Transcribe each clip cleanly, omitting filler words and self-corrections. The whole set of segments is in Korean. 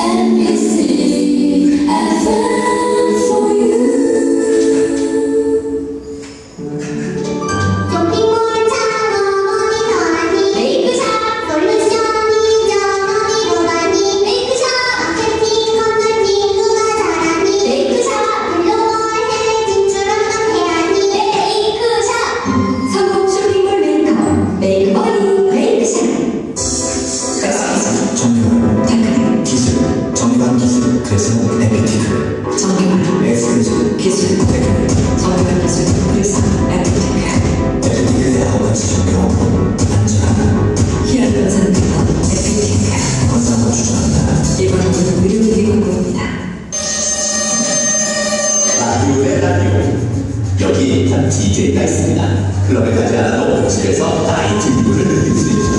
여기 한 DJ가 있습니다. 클럽에 가지 않아도 집에서 나이트 뮤직을 느낄 수 있죠.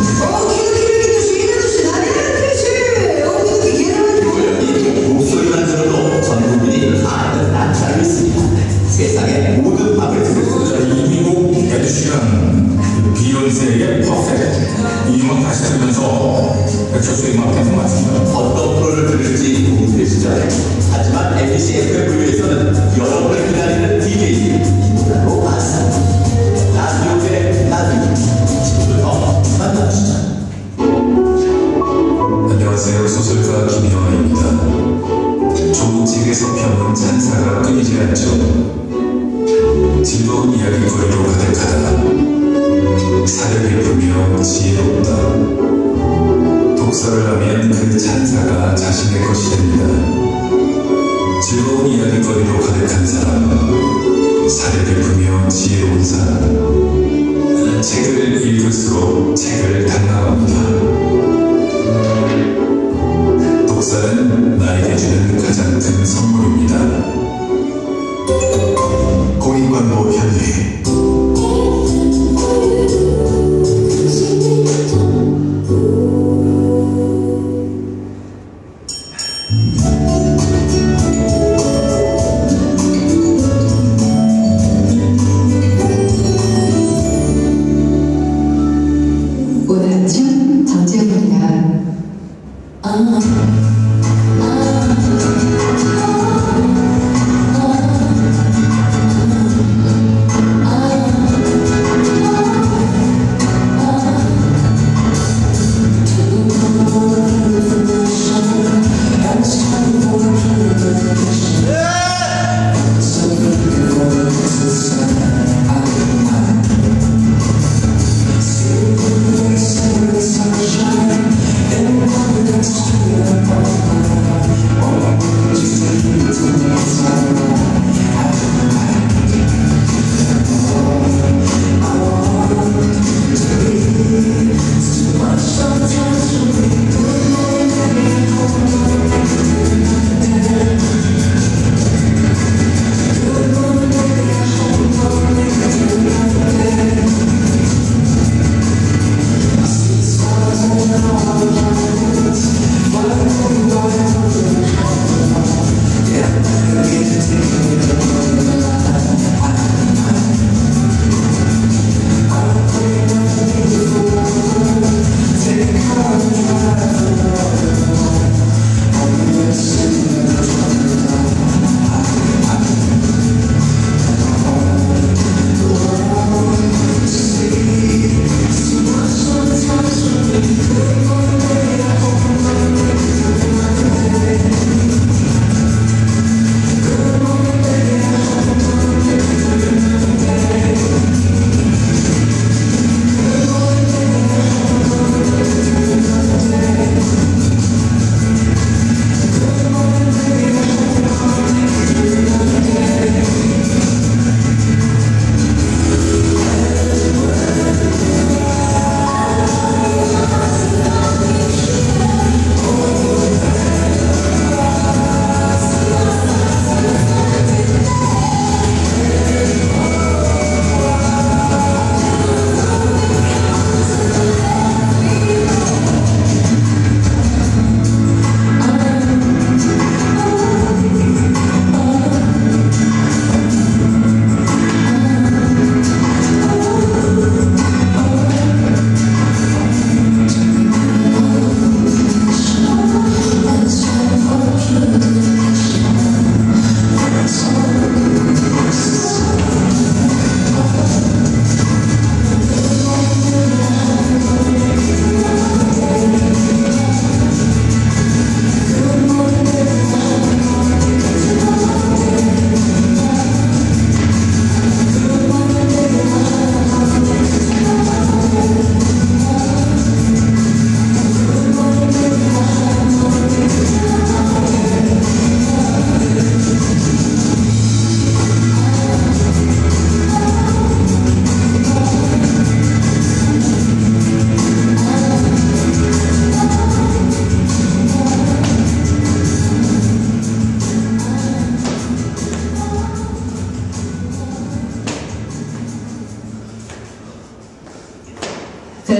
그리고 목소리만 들어도 전 국민이 다 아는 난타를 있습니다. 세상의 모든 밤을 들을 수 있죠. 이 미국 에드시런 비욘세의 퍼펙트 이 음악 다시 들으면서 백철수의 음악 계속 맞습니다. 어떤 프로를 들을지 궁금해지죠. 하지만 MBC FMV에서는 여러분을 기다리는 DJ 이보다도 많습니다. 라디오 대 라디오 지금부터 만나보시죠. 안녕하세요. 소설가 김영하입니다. 조직의 서평은 찬사가 끊이지 않죠. 즐거운 이야기거리로 가득하다. 사려 깊으며 지혜롭다. 독서를 하면 그 찬사가 자신의 것이 됩니다. 즐거운 이야기거리로 가득한 사람, 사려 깊으며 지혜로운 사람. 책을 읽을수록 책을 탐감합니다. 독서는 나에게 주는 가장 큰 선물입니다. 공인관보 현리 오늘 아침 전지현입니다.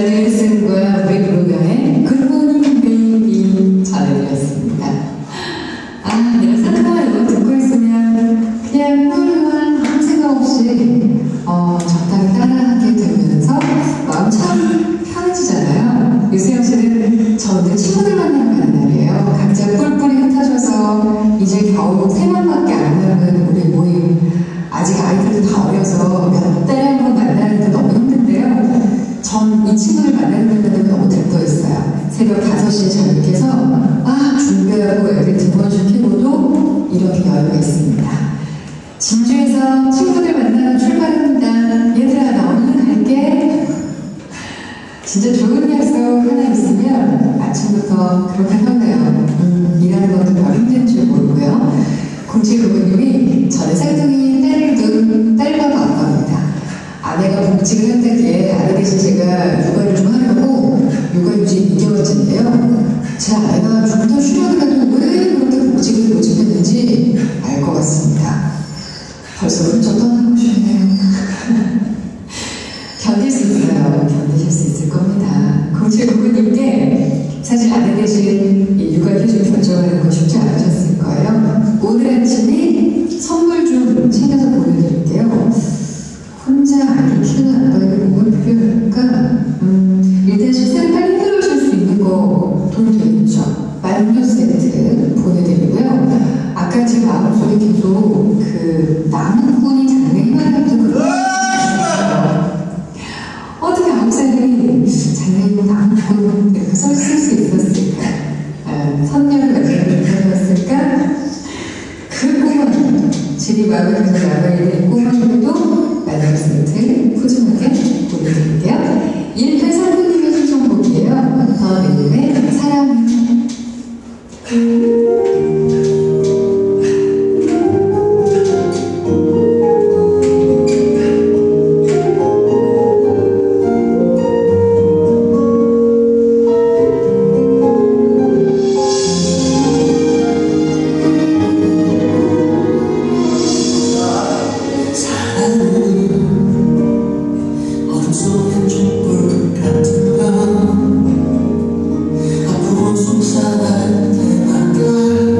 넬슨과 맥로가의 굿모닝 베이비 전해드렸습니다. 아, 내가 상큼한 이거 듣고 있으면 그냥 훌륭한 아무 생각 없이 적당히 따라하게 되면서 마음 참 편해지잖아요. 유세영 씨는 저 오늘 친구들 만나러 가는 날이에요. 각자 뿔뿔이 흩어져서 이제 겨우 3명밖에 안 남은 우리 모임. 아직 아이들도 다 어려서 몇 달에 한 번 만나는데 너무 힘든데요. 전 이 친구를 만나는 데는 너무 들떠있어요. 새벽 5시에 잠을 깨서 준비하고 애들 등원시키고도 이렇게 여유가 있습니다. 진주에서 친구들 만나러 출발합니다. 얘들아 나 얼른 갈게. 진짜 좋은 약속 하나 있으면 아침부터 그렇게 하네요. 일하는 것도 별 힘든 줄 모르고요. 0799님이 전에 쌍둥이 딸을 둔 딸과 아빠입니다. 아내가 복직을 한다기에 아내 대신 제가 육아를 좀 하려고 육아휴직 2개월째인데요. 제 아내가 좀 더 쉬려더라도 왜 그렇게 복직을 모집했는지 알 것 같습니다. 벌써 훌쩍 떠나고 싶네요. 견딜 수 있어요. 견디실 수 있을 겁니다. 0799님께 사실 아내 대신 육아휴직 결정하는 거 쉽지 않으셨을 거예요. 오늘 아침에 선물 좀 챙겨서 보내드릴게요. 혼자 아이를 키우는 아빠에게 뭐가 필요할까? 일단 식사를 빨리 해오실 수 있는 거 도움 되겠죠. 만두 세트 보내드리고요. 아까 제 마음속에 계속 그 나무꾼이 장래 희망이었던 그런 어떻게 9살이 장래 나무꾼 이렇게 쓸 수 있었을까? 선녀를 만드는 꿈이었을까? 그 꿈은 집이 마음에 드는 나무에 꿈만으로도 만두 세트 푸짐하게 보내드릴게요. 1839님의 신청곡이에요. 더 매님의 사랑. 앞으로 속상할 때마다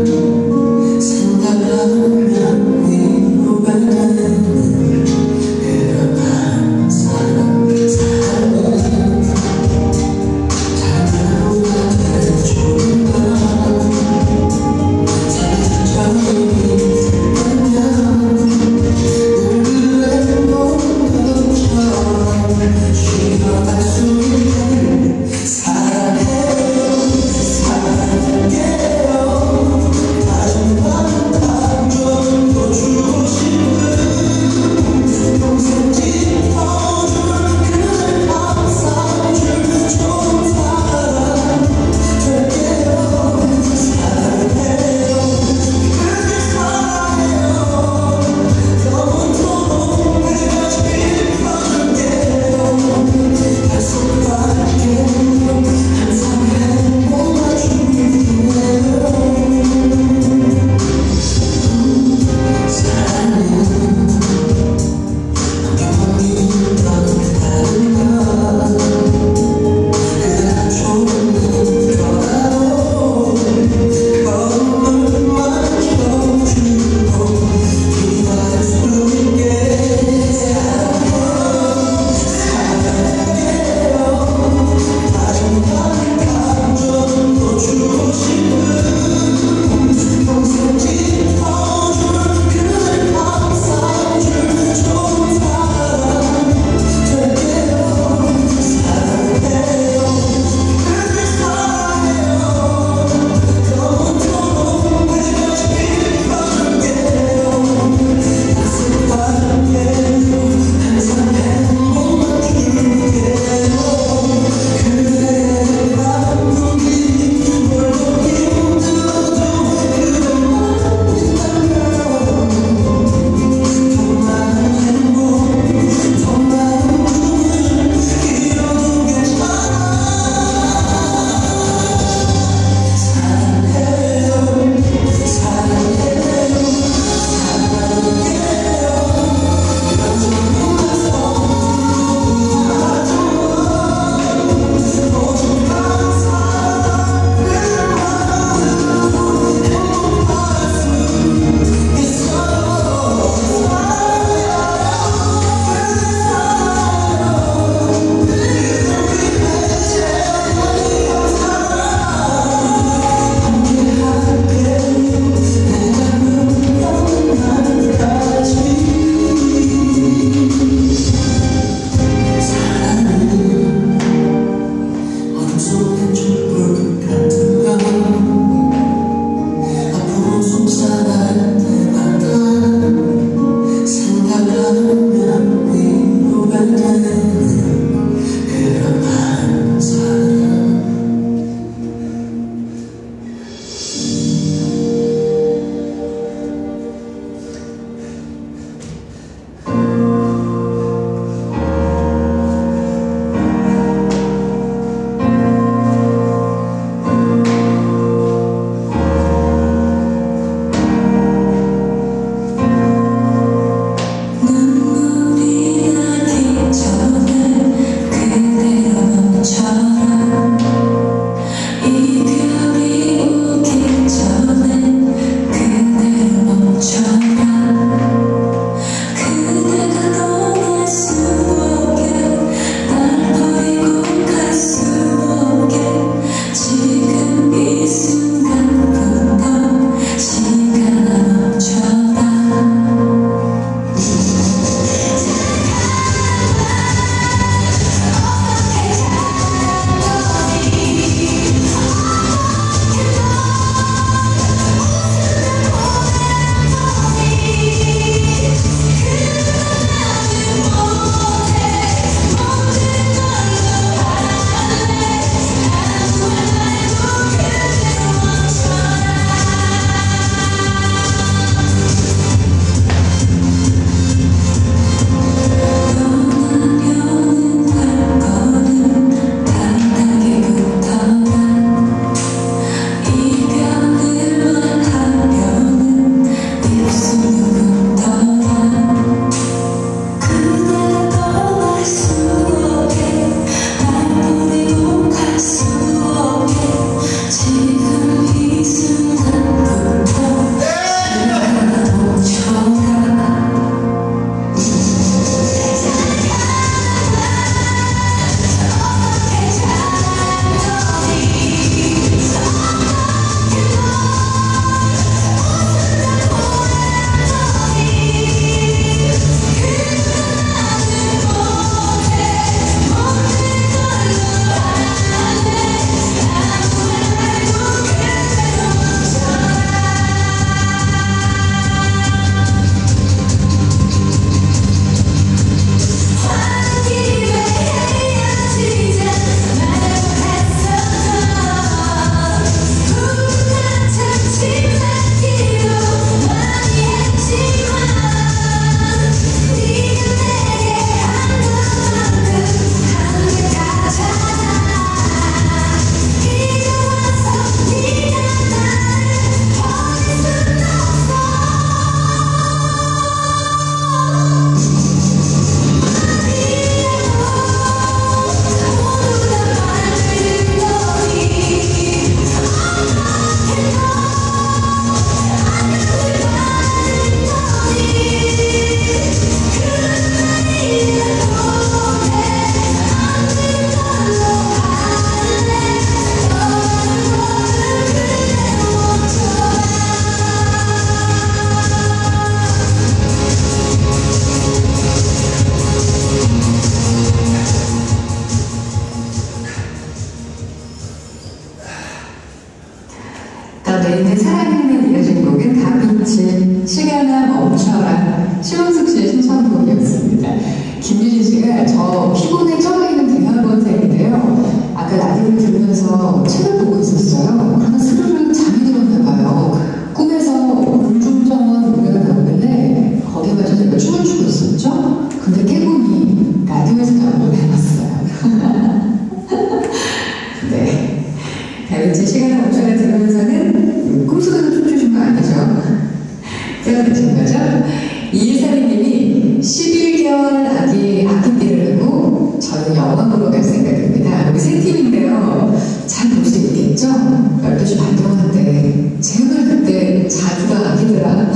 되신 거죠? 이일사리님이 11개월 아기띠를 하고 저는 영화보러 갈 생각입니다. 여기 세 팀인데요. 잘 볼 수 있겠죠? 12시 반 동안인데 제발 그때 자주가 아기더라.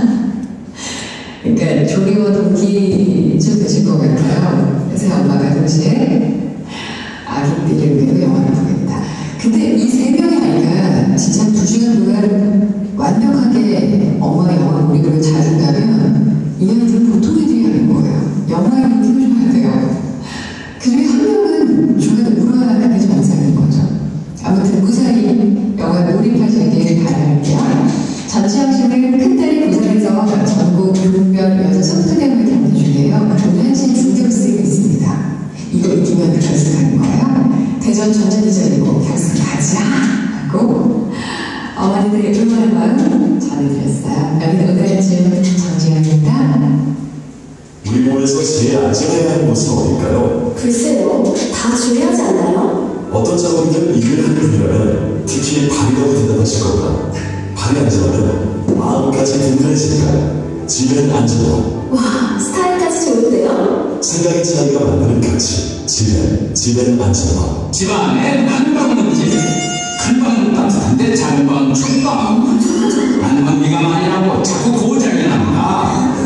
그러니까 조리원 동기쯤 되실 것 같아요. 그래서 엄마가 동시에 아기띠를 메고 영화를 보겠다. 근데 이 세 명의 아이가 진짜 2시간 동안 완벽하게 엄마가 영화 몰입을 자주 가면 이 아이들은 보통 애들이 아닌 거예요. 영화에 띄워줘야 돼요. 그 중에 한 명은 중간에 울어야 하는 게 정상인 거죠. 아무튼 무사히 영화에 몰입하시길 바랄게요. 전지영 씨는 큰딸이 부산에서 전국 동별 여자 선수대회 경기 중이에요. 오늘 한신 중결승이 있습니다. 이거 이기면 결승하는 거예요. 대전 전자기전이고 결승 가자 하고 어머니들의 응원의 마음 전해드렸어요. 여기는 오늘쯤 정지영입니다. 우리 몸에서 제일 안전해야 하는 곳은 어딜까요? 글쎄요, 다 중요하지 않나요? 어떤 작업이든 일을 하는 분이라면 특히 발이라고 대답하실 거다. 발이 안전하면 마음까지 든든해지니까 집엔 안전하고 와, 스타일까지 좋은데요? 생각의 차이가 만드는 가치 집엔 안전하고 집안에 난방은 집, 큰 방은 따뜻한데 작은 방은 춥다. 난방비가 많이 나고 자꾸 고장이 난다.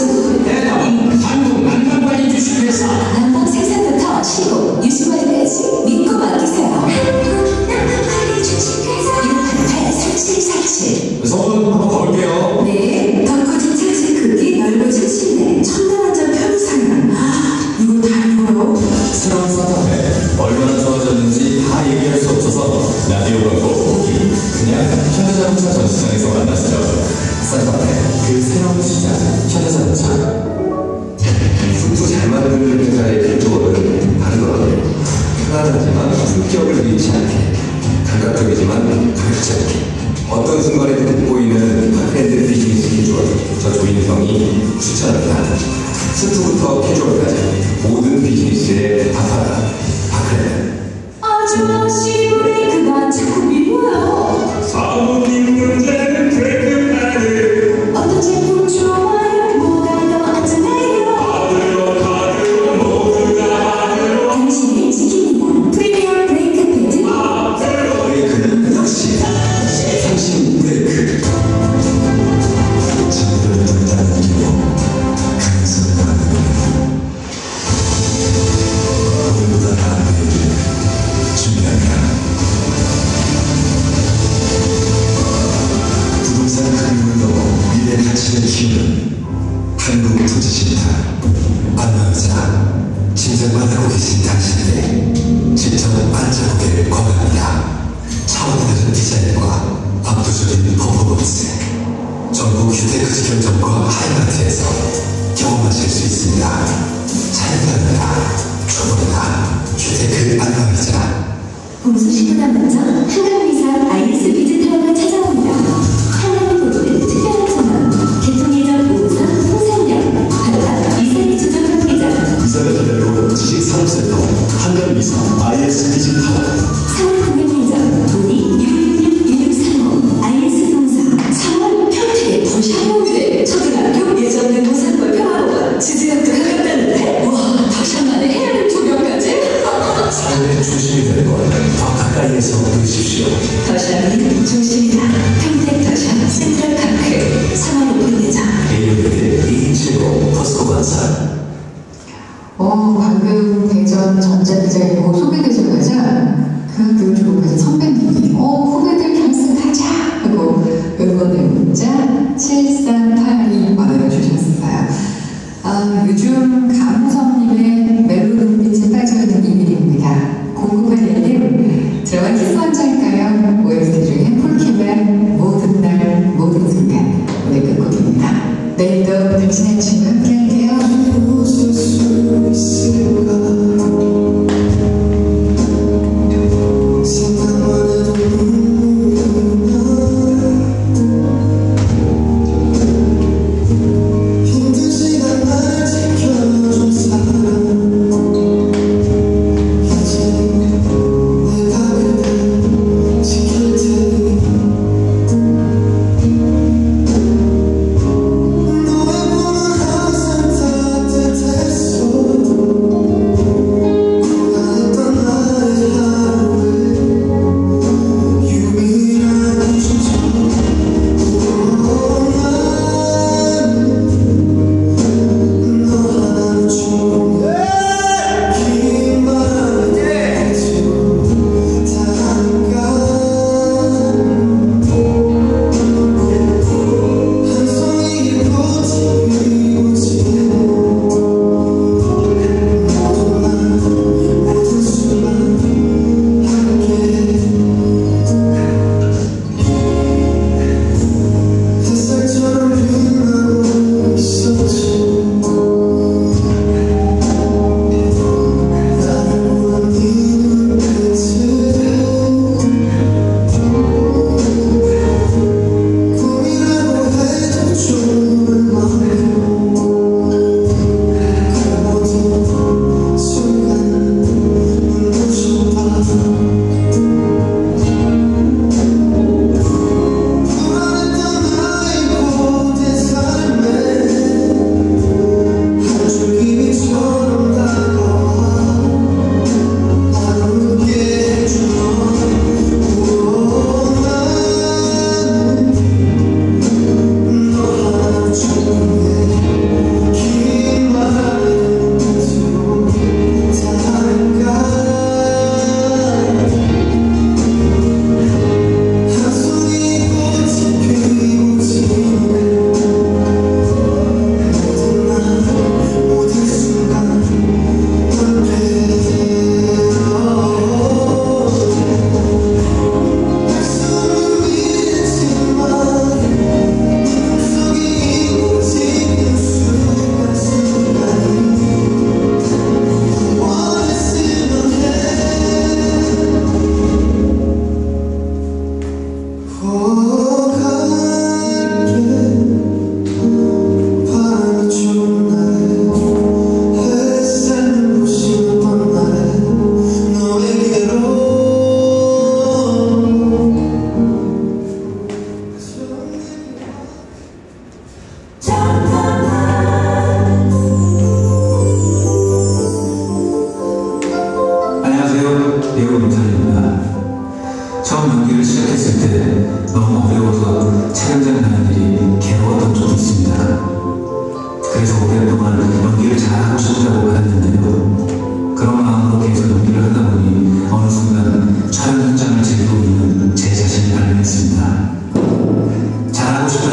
대답은 한국 난방관리 주식회사. 난방 생산부터 시공, 유수관리까지 믿고 맡기세요. 한국 난방관리 주식회사 1588-3747. 소문 한번 걸게요. 네, 더 커진 차지 크기, 넓어진 실내, 첨단 안전 편의상이랑 이걸 다 읽어요? 새로운 서점에 얼마나 좋아졌는지 다 얘기할 수 없어서 라디오 광고 후기 그냥 현대자동차 전시장에서 만났어요. 서점에 그 새로운 시장 현대자동차. 쑥도 잘 만드는 회사의 필조업은 다르더라고요. 편안하지만 품격을 잃지 않게, 감각적이지만 가볍지 않게, 어떤 순간에도 돋보이는 핫핸드 비즈니스 캐주얼, 저 조인성이 추천합니다. 스투부터 캐주얼까지 모든 비즈니스에 다파다, 다크레드. 아저씨 브레이크가 자꾸 밀려요. 사모님 문제는 브레이크패드. 어떤 제품 좋아요? 뭐가 더 안전해요? 받으러 모두가 받으러. 당신을 지킵니다. 프리미엄 브레이크 패드. 브레이크는 역시 상신 브레이크. 진도를 든다는 기로 강성을 받는 오늘보다 나은 내일을 준비합니다. 부동산 가격을 넘어 미래 가치를 키우는 한국토지신탁 안마의자 신청만 하고 계신 당신에게 직접 앉아보기를 권합니다. 차원 다른 디자인과 압도적인 퍼포먼스 전국 휴대카지 견적과 하이마트에서 경험하실 수 있습니다. 차량입니다. 초보다 휴대크 안마의자. 공수시보다 먼저 한강의사 IS 비즈타워가 찾아옵니다. 한강을 보는 특별한 전원, 개통예정 5우선 통상력, 한강 이사기 추천 관계자, 이사가 기다려 지식산업센터 한강미사 IS 디지타워. 서울국민예정 문의 666-1635 IS 동사 3월 평택 더샤모빌 초등학교 예정된 노산골 평화공원 지지역도 가깝다는데 와 더샤만의 해안 조명까지 삶의 중심이 되는 걸 더 가까이에서 보십시오. 더샤는 중심이다. 평택 더샤 센트럴파크 3월 오픈 예정. AUD 2270 포스코건설. 방금 대전 전자기장이고 소개되자마자 그 학교를 졸업해서 선배님이 후배들 결승 가자 하고 응원의 문자 7382 보내주셨어요. 요즘 감성님의 멜로 눈빛에 빠져있는 이민입니다. 0981님 들어가 키스 먼저 할까요? OST 중에 폴킴의 모든 날 모든 순간 오늘 끝곡입니다. 내일도 당신의 친구와 함께 할게요. 웃을 수 있을까? 생각만 해도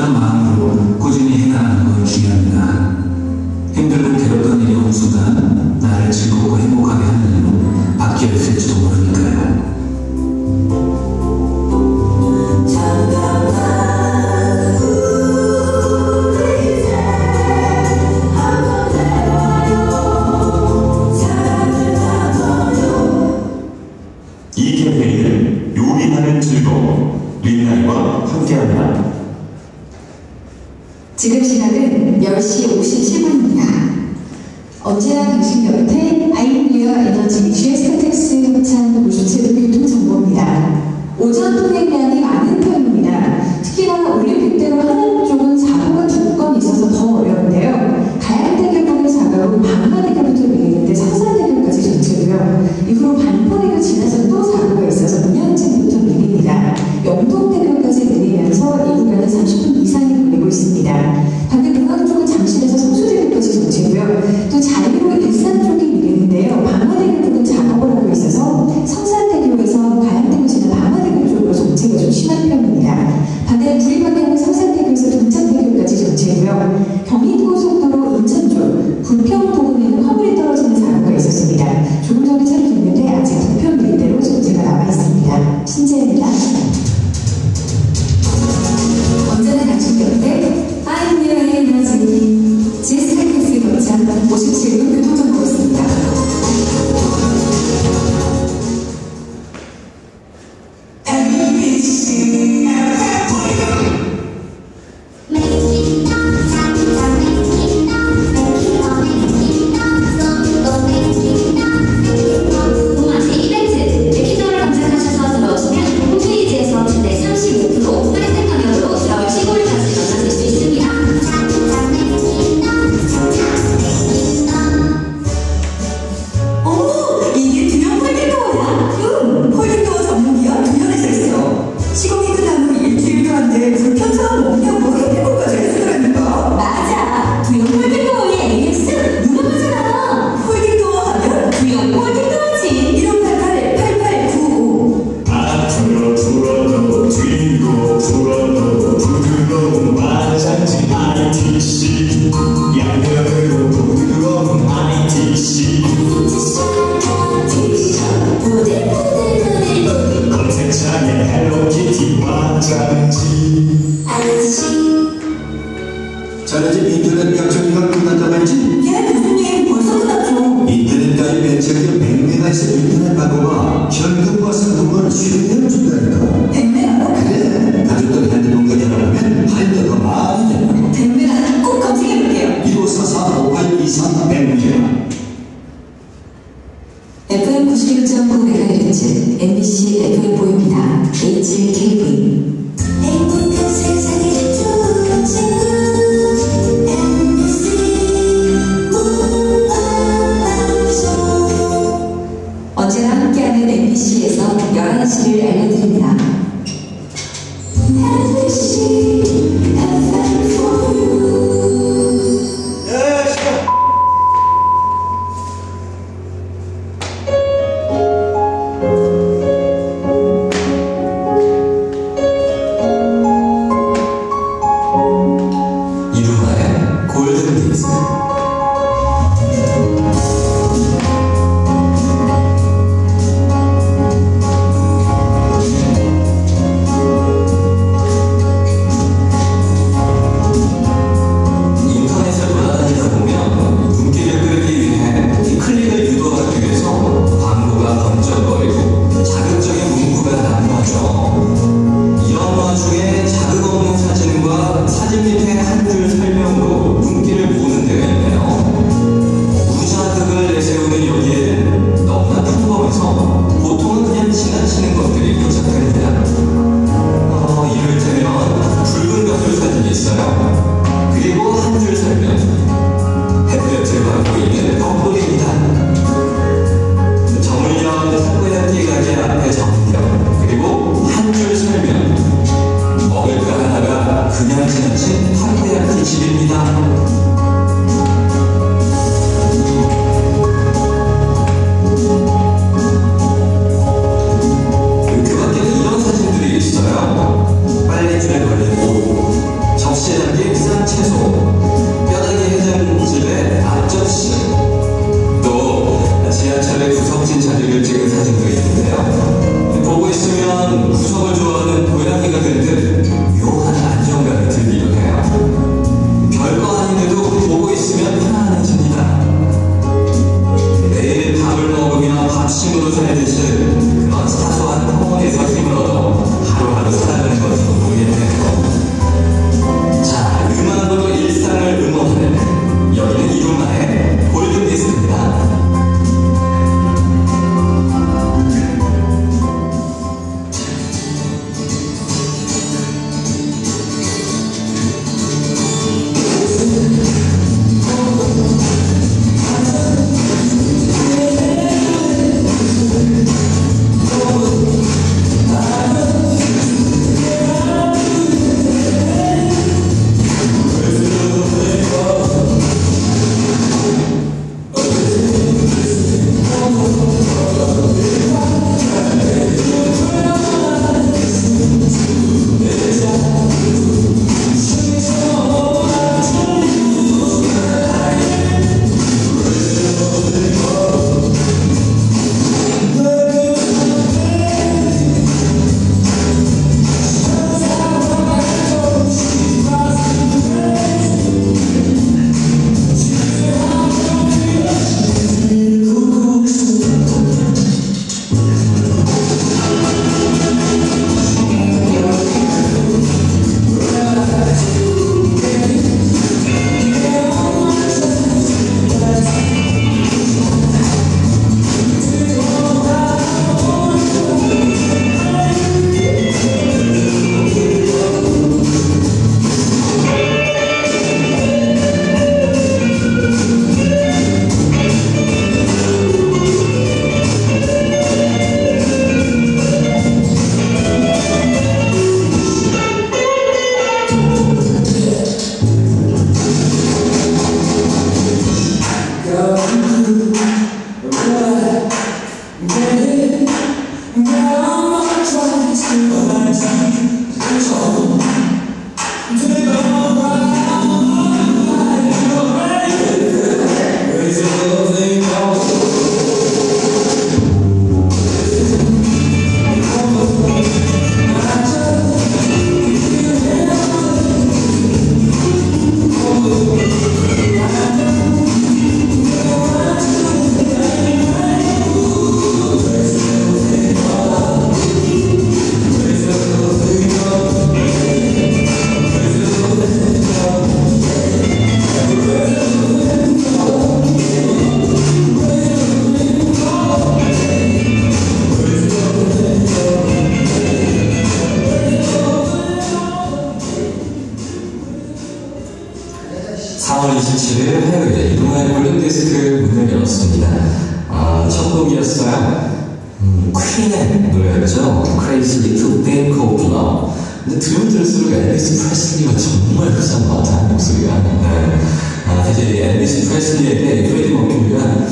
뿌듯한 마음으로 꾸준히 해나가는 건 중요합니다. 힘들고 괴롭던 일이 온 순간 나를 즐겁고 행복하게 하는 일로 바뀌어 있을지도 모르니까요. 이 캠페인은 요리하는 즐거움 린나이와 함께합니다. 지금 시각은 10시 57분입니다. 언제나 당신 곁에 아이디어 에너지 GS텍스 협찬 57분 교통정보입니다. 오전 통행량이 많은 편입니다. 특히나 올림픽 대로 하남 쪽은 사고가 2건 있어서 더 어려운데요. 가양대교부터 사고로 방화대교부터 밀리는데 성산대교까지 전체고요. 이후로 반포대교 지나서 또 사고가 있어서 문현진부터 밀립니다. 영동대교까지 밀리면서 이 구간은 30분 이상이 걸리고 있습니다. 반대 공항 쪽은 잠실에서 성수대교까지 전체고요. 또 자유로 일산 쪽이 밀리는데요. 방화대교 부근 작업을 하고 있어서 성산대교에서 가양대교 지나 방화대교 쪽으로 정체가 좀 심한 편입니다. 반대 구리방향은 성산대교에서 동창대교까지 전체고요. 경인고속도로 인천 쪽 부평 부근에는 화물이 떨어지는 사고가 있었습니다. 조금 전에 차를 줬는데 아직 부평 일대로 정체가 남아 있습니다. 신재입니다. 언제나 당신 곁에 아이디어 에너지 GS텍스 협찬 57분 교통정보였습니다. 자네 집 인터넷 약정기가 끝났다고 했지? 예, 교수님 벌써 끝났죠. 인터넷 가입 매체가 100메가에서 인터넷 광고가 현금과 상품을 수익을 준다니까. 100메가요? 그래, 가족들 핸드폰 가입하면 할인도 더 많이 된다고. 100메가 꼭 검색해볼게요. 1544-5823-100메가. FM 91.9MHz MBC FM4입니다. HKV. 행복한 세상에 좋은 친구 MBC 문화방송 언제나 함께하는 MBC에서 11시를 알려드립니다. MBC FM4U 이루마의 골든디스. 인터넷을 돌아다니다 보면 눈길을 끌기 위해 이 클릭을 유도하기 위해서 광고가 번쩍거리고 자극적인 문구가 나타나죠. 이런 와중에 자극 없는 사진과 사진 밑에 한 줄 설명으로 눈길을 모으는 데가 있네요. 무자극을 내세우는 여기에는 너무나 평범해서 보통은 그냥 지나치는 것들이 포착됩니다. 이를테면 붉은 벼슬 사진이 있어요. 그리고 한 줄 설명. 햇볕을 받고 있는 벽돌입니다. 정을연 타코야끼 가게 앞에 정령. 그리고 한 줄 설명. 먹을 거 하나가 그냥 지나친 타코야끼 집입니다. 그 밖에는 이런 사진들이 있어요. 빨래줄에 걸린 옷, 채소, 뼈다귀 해장집의 앞접시, 또 지하철의 구석진 자리를 찍은 사진도 있는데요. 보고 있으면 구석을 좋아하는 고양이가 된 듯 묘한 안정감이 들기도 해요. 별거 아닌데도 보고 있으면 편안해집니다. 매일 밥을 먹으며 밥심으로 살듯이 그런 사소한 평온에서 힘을 얻어 하루하루 살아가는 것으로 보이겠네요. 자, 음악으로 일상을 음악하는 여기는 이루마의 골든디스크입니다. 첫 곡이었어요. 퀸의 노래였죠. Crazy to Think of Love. 근데 들으면 들을수록 엘비스 프레슬리가 정말 흡사한 것 같아요, 목소리가. 사실 엘비스 프레슬리에게 프레디 머큐리가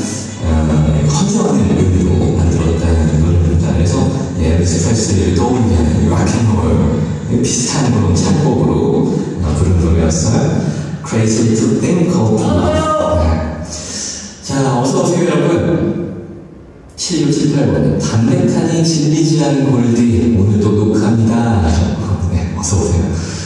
헌정하는 의미로 만들었다는 노래입니다. 그래서 엘비스 프레슬리를 떠올리게 하는 락앤롤 비슷한 그런 작곡으로 부른 노래였어요. Crazy to Think of Love. 자, 어서오세요 여러분. 7678번 담백하니 질리지 않은 골디 오늘도 녹화합니다. 네, 어서오세요.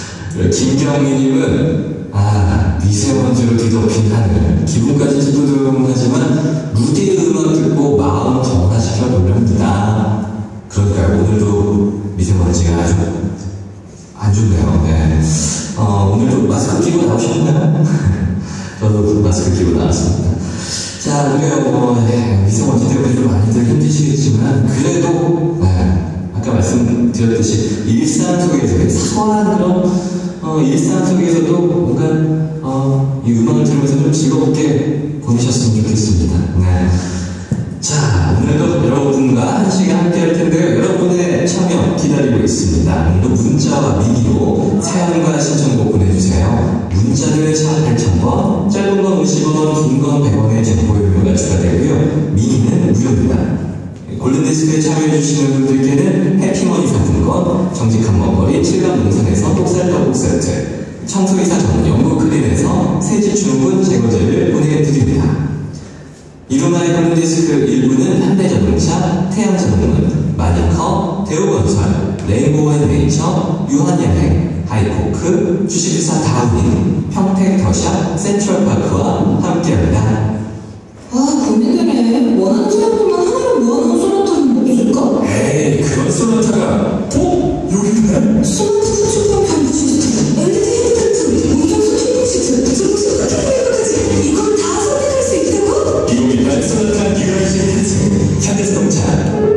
김경미님은 미세먼지로 뒤덮인 하늘 기분까지 찌뿌둥하지만 루디의 음악 듣고 마음 정화시켜 놓으렵니다. 그러니까요, 오늘도 미세먼지가 아주 안 좋네요. 네. 오늘도 마스크 끼고 나오셨나요? 저도 마스크 끼고 나왔습니다. 자, 우리가 미세먼지 때문에 좀 많이들 힘드시겠지만, 그래도, 아까 말씀드렸듯이, 일상 속에서, 사소한 그런, 일상 속에서도 뭔가, 이 음악을 들으면서 좀 즐겁게 보내셨으면 좋겠습니다. 네. 자, 오늘도 여러분과 한 시간 함께 할 텐데요. 여러분의 참여 기다리고 있습니다. 오늘도 문자와 미니로 사연과 신청곡 보내주세요. 문자는 샵 8000번, 짧은 건 50원, 긴 건 100원의 정보 요금가 추가되고요. 미니는 무료입니다. 골든디스크에 참여해주시는 분들께는 해피머니 상품권, 정직한 먹거리, 7간 농산에서 똑살떡국 세트, 청소이사 전문 연구 크림에서 세지충분 제거제를 보내드립니다. 이루마의 골든디스크 일부는 현대자동차, 태양자동문, 마니커, 대우건설, 레인보우앤네이처, 유한여행, 하이포크, 주식회사 다우닝, 평택더샵, 센트럴파크와 함께합니다. 고민되네. 원하는 제품만 하나로 모아놓은 소나타는 없을까? 에이, 그런 소나타가 여기네. 스마트 후축방 변기 시스템, LED 헤드라이트, 운전수 튜닝 시트, 중고속 튜닝까지 이걸 다 선택할 수 있다고? 2018 소나타 뉴라이징 한승, 현대자동차.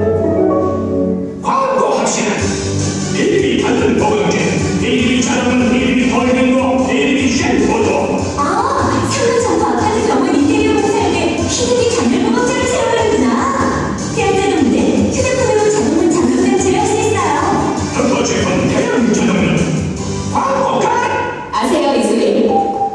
광고합시다. 일일이 받는 보강제, 일일이 자동은 일일이 버리는 거, 일일이 샴푸도. 3년 전부 아파트 병원 인테리어 공사할 때 휴대기 단열 보강제를 사용하는구나. 태양자동문은 휴대폰으로 자동문 잠금 장치를 할 수 있어요. 첫 번째 건 태양자동문. 광고가. 아세요, 이 소리?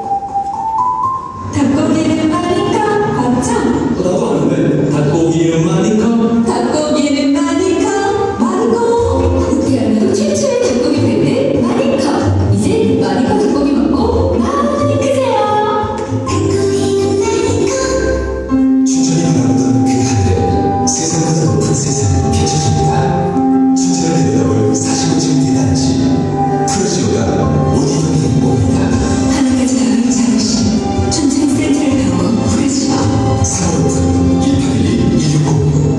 닭고기는 마니까 맞죠? 나도 아는데 닭고기는 마니커. 닭고기는 마니까 맞고 대한민국 최초의 닭고기 브랜드 마니까. 이제 마니까 닭고기 먹고 마음이 크세요. 닭고기는 마니까. 춘천이 바라보던 그 하늘에 세상보다 높은 세상이 펼쳐집니다. 춘천을 내려다볼 45층 대단지 프로지오가 오디형이 행복합니다. 하나까지 다른 자부심 춘천 센트럴 타워 프레시어 3월 오픈 1812-1606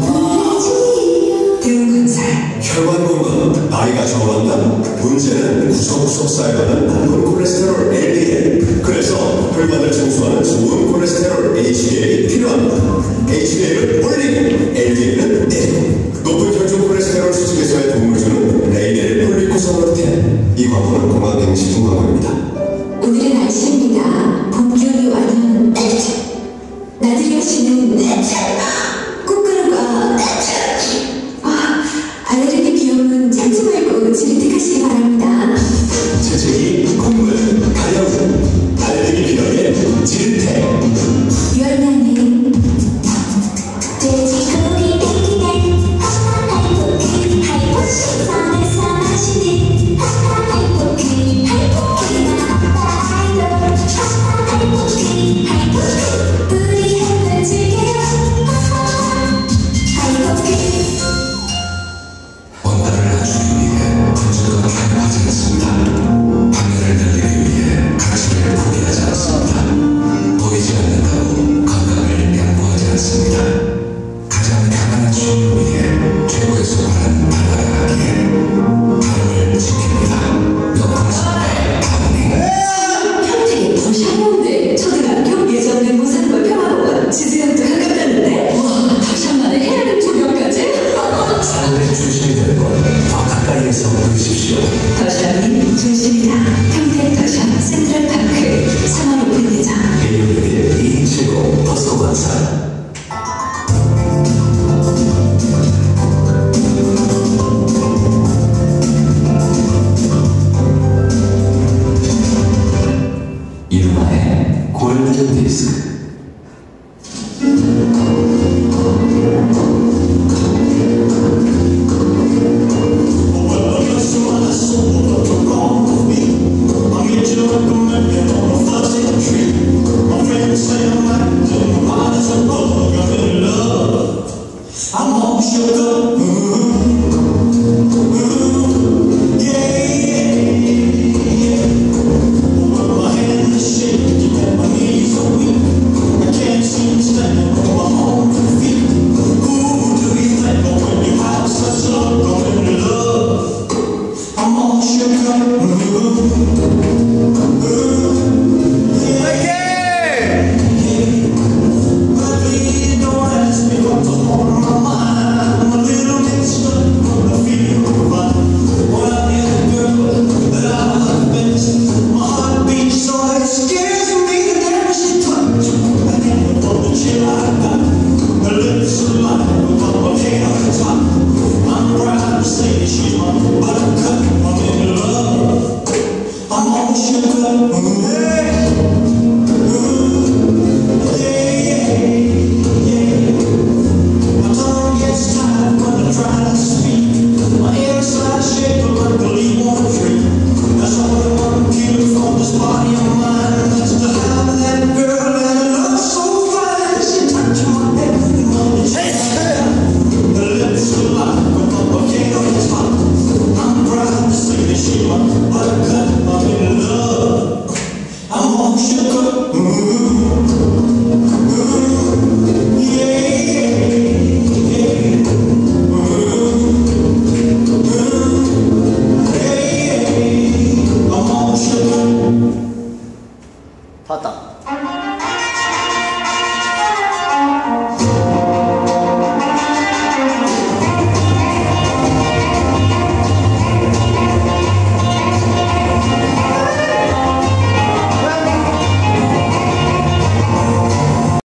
대우건설 혈관공은 나이가 적어간다. 문제는 구석구석 쌓여가는 나쁜 콜레스테롤 LDL. 그래서 혈관을 청소하는 좋은 콜레스테롤 HDL이 필요합니다. HDL을 올리고 LDL은 내리고 높은 혈중 콜레스테롤 수축에서의 도움을 주는 레이델 폴리코사노텐. 이 광고는 건강기능식품 광고입니다. 오늘은 날씨입니다. 봄 기온이 와는 나들이 하시는 꽃가루가 알레르기 비염은 참지 말고 질택하시기 바랍니다. 재채기, 콧물, 가려움, 알레르기 비염에 질택. 열나는 돼지고기 땡기는 하이포크 하이포 식빵에서 마시는 하이포크 하이포크 하이포크 우리 한번 즐겨요. 하이포크 원단을 낮추기 위해 품질과 개발하지 않습니다. 판매를 늘리기 위해 가치를 포기하지 않습니다. 보이지 않는다고 건강을 양보하지 않습니다. 가장 가난한 주인을 위해 최고의 소파는 달라가기에 발음을 지킵니다. 명품소파 다우닝. 형태가 더 샤머운데 초등학교 예전 맹고산과 평화공원 지지역도 가깝다는데 와 더샤만에 해야는 조명까지? 사람들의 중심이 되는 건 더 가까이에서 보십시오. 더샵이 중심이다. 평택 더샵 센트럴파크 3월 오픈 예정. 1611-2270 포스코건설. 이루마의 골든디스크. I'm all shook up.